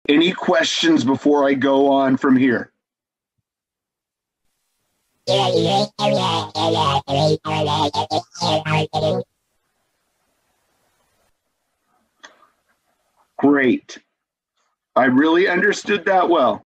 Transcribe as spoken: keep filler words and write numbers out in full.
Any questions before I go on from here? Great. I really understood that well.